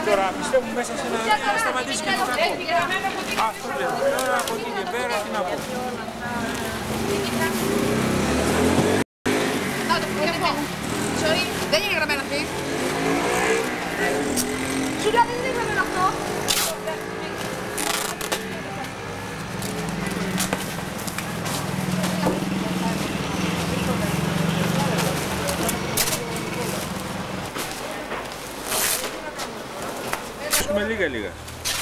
τώρα, πιστεύω μέσα σε ένα να σταματήσει και το κακό. Αυτό λέω. Τώρα από εκεί και πέρα τι να πω. Δεν είναι γραμμένο αυτή. Σου λέω δεν είναι γραμμένο αυτό. Έχουμε λίγα.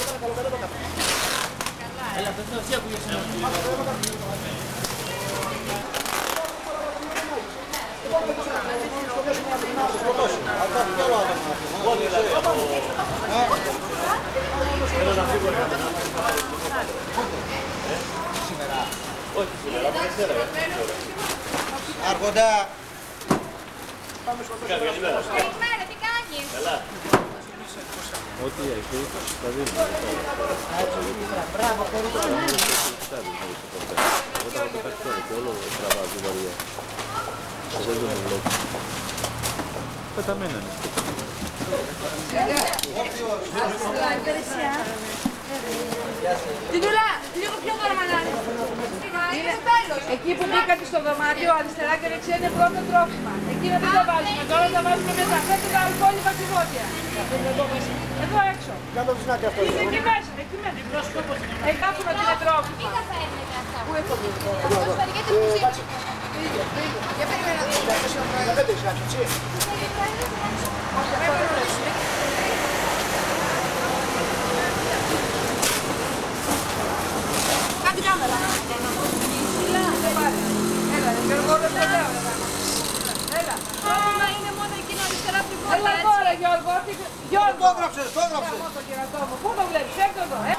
Άρχοντα! Καλημέρα, τι κάνεις? Ό,τι έχει, θα δίνουμε. Μπράβο, Εγώ θα το πετάξω τώρα και όλο τραβάζει βαριά. Δεν το βλέπω. Πεταμένα είναι. Την Τουλά, λίγο πιο δωρμανάρι. Είναι τέλος. Εκεί που μπήκατε στο δωμάτιο, αριστερά και δεξιά είναι πρώτα τρόφιμα. Εκεί δεν τα βάζουμε, τώρα τα βάζουμε μέσα. Φέρτε τα αλκοόλικα ψυγότια. Εδώ έξω. Είναι εκεί μέσα, εκεί μέσα. Κάπου να την τρόφιμα. Μην τα φέρνετε αυτά. Πού έχω δει. Προσφερικέται που ζήτησε. Για περίμενα να δεις. Κάτι κάμερα. Έλα, Γιώργο, δεν λέω. Έλα. Πρόβλημα είναι μόνο εκείνο αριστερά από την πόρτα, Έλα έτσι. τώρα, Γιώργο. Γιώργο. Το έγραψες, το έγραψες. Πού το βλέπεις, έρθω εδώ.